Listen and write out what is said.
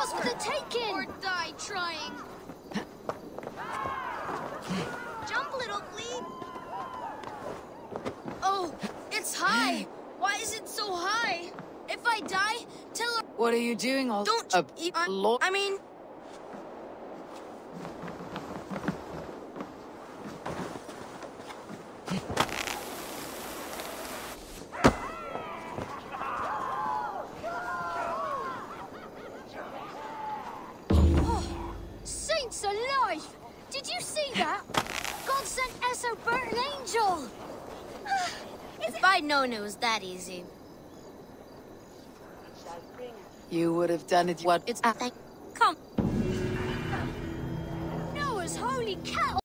yours for the taking! Or die trying. Jump, little flea. Oh, it's high! Why is it so high? If I die, tell her... What are you doing all... Don't... I mean... Saints alive! Did you see that? God sent Essexe an angel! If I'd known it was that easy. You would have done it. What? It's... Come. Noah's holy cattle!